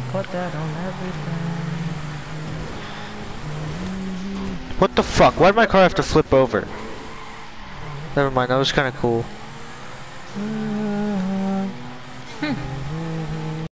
Put that on everything. What the fuck? Why'd my car have to flip over? Never mind, that was kinda cool.